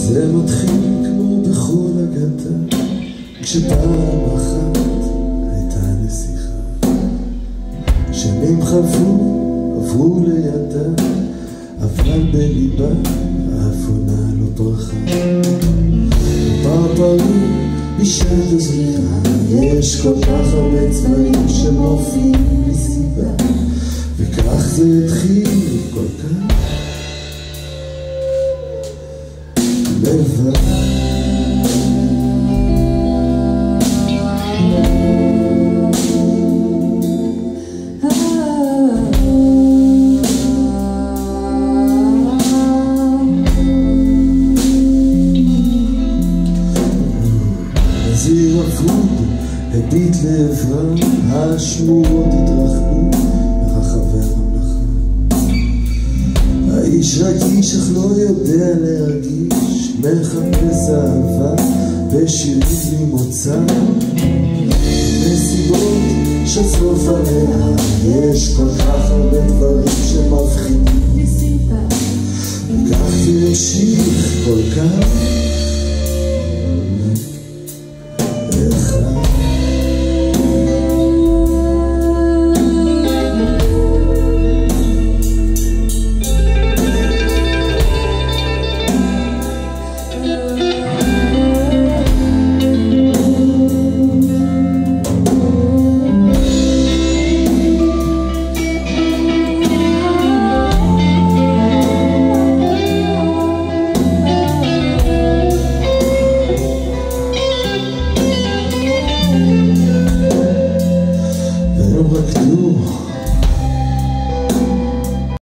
זה מתחיל כמו בכל אגדה, כשפעם אחת הייתה נסיכה. שנים חלפו, עברו לידה, אבל בליבה האפונה לא פרחה. פרפרים בשעת הזריחה, יש כל כך הרבה צבעים שמופיעים בלי סיבה, וכך זה התחיל כל כך לבד. נזיר אפוד הביט לעברם, השמורות התרחבו ברחבי הממלכה. האיש רגיש אך לא יודע להרגיש, מחפש אהבה בשירים בלי מוצא. מסיבות שסוף עליה, יש כל כך הרבה דברים שמבחינים, וכך זה המשיך כל כך